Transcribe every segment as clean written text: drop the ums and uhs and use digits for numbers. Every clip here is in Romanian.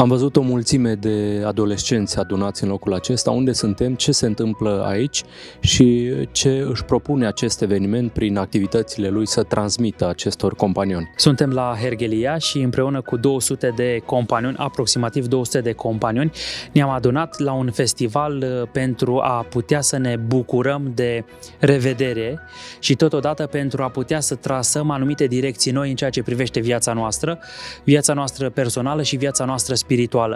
Am văzut o mulțime de adolescenți adunați în locul acesta. Unde suntem, ce se întâmplă aici și ce își propune acest eveniment prin activitățile lui să transmită acestor companioni. Suntem la Hergelia și împreună cu 200 de companioni, aproximativ 200 de companioni, ne-am adunat la un festival pentru a putea să ne bucurăm de revedere și totodată pentru a putea să trasăm anumite direcții noi în ceea ce privește viața noastră personală și viața noastră spirituală.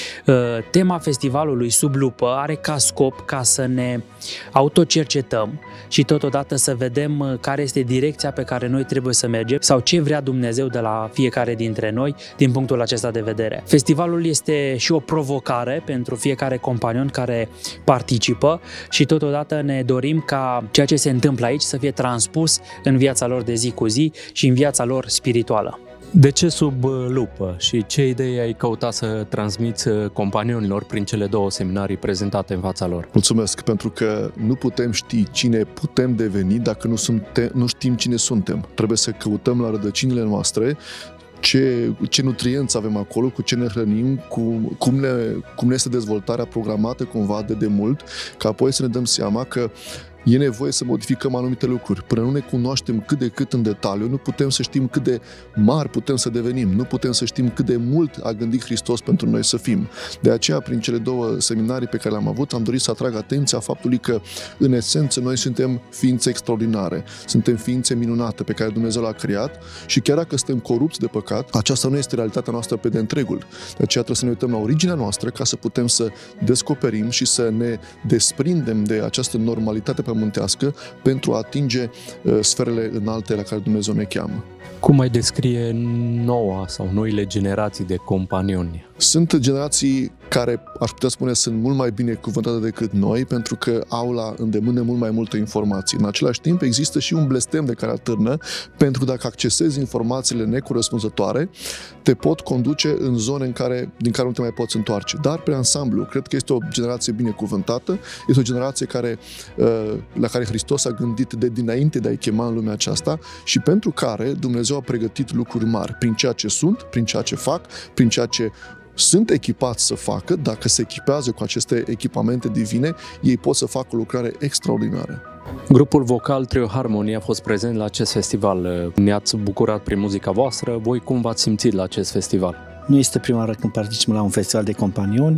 Tema festivalului Sub lupă are ca scop ca să ne autocercetăm și totodată să vedem care este direcția pe care noi trebuie să mergem sau ce vrea Dumnezeu de la fiecare dintre noi din punctul acesta de vedere. Festivalul este și o provocare pentru fiecare companion care participă și totodată ne dorim ca ceea ce se întâmplă aici să fie transpus în viața lor de zi cu zi și în viața lor spirituală. De ce Sub lupă și ce idei ai căutat să transmiți companionilor prin cele două seminarii prezentate în fața lor? Mulțumesc, pentru că nu putem ști cine putem deveni dacă nu știm cine suntem. Trebuie să căutăm la rădăcinile noastre ce nutrienți avem acolo, cu ce ne hrănim, cum ne este dezvoltarea programată cumva de demult, ca apoi să ne dăm seama că e nevoie să modificăm anumite lucruri. Până nu ne cunoaștem cât de cât în detaliu, nu putem să știm cât de mari putem să devenim, nu putem să știm cât de mult a gândit Hristos pentru noi să fim. De aceea, prin cele două seminarii pe care le-am avut, am dorit să atrag atenția faptului că, în esență, noi suntem ființe extraordinare, suntem ființe minunate pe care Dumnezeu le-a creat și chiar dacă suntem corupți de păcat, aceasta nu este realitatea noastră pe de întregul. De aceea trebuie să ne uităm la originea noastră ca să putem să descoperim și să ne desprindem de această normalitate pământească pentru a atinge sferele înalte la care Dumnezeu ne cheamă. Cum ai descrie noua sau noile generații de companioni? Sunt generații care, aș putea spune, sunt mult mai bine cuvântate decât noi, pentru că au la îndemână mult mai multă informație. În același timp, există și un blestem de care atârnă, pentru că dacă accesezi informațiile necorespunzătoare, te pot conduce în zone din care nu te mai poți întoarce. Dar, pe ansamblu, cred că este o generație binecuvântată, este o generație la care Hristos a gândit de dinainte de a-i chema în lumea aceasta și pentru care Dumnezeu a pregătit lucruri mari prin ceea ce sunt, prin ceea ce fac, prin ceea ce sunt echipați să facă. Dacă se echipează cu aceste echipamente divine, ei pot să facă o lucrare extraordinară. Grupul vocal Trio Harmony a fost prezent la acest festival. Ne-ați bucurat prin muzica voastră. Voi cum v-ați simțit la acest festival? Nu este prima oară când participăm la un festival de companioni,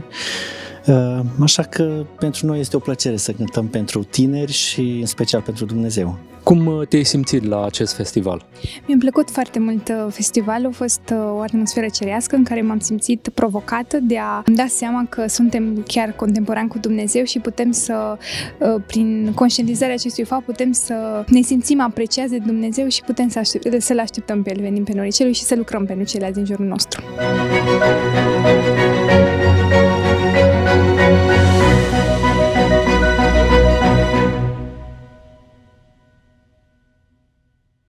așa că pentru noi este o plăcere să cântăm pentru tineri și în special pentru Dumnezeu. Cum te-ai simțit la acest festival? Mi-a plăcut foarte mult festivalul, a fost o atmosferă cerească în care m-am simțit provocată de a da seama că suntem chiar contemporani cu Dumnezeu și putem să, prin conștientizarea acestui fapt, putem să ne simțim apreciați de Dumnezeu și putem să-L așteptăm pe El, venim pe norii Cerului și să lucrăm pentru ceilalți din jurul nostru.